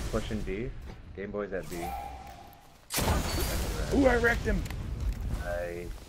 Pushing B. Game Boy's at B. Ooh, I wrecked him. Nice.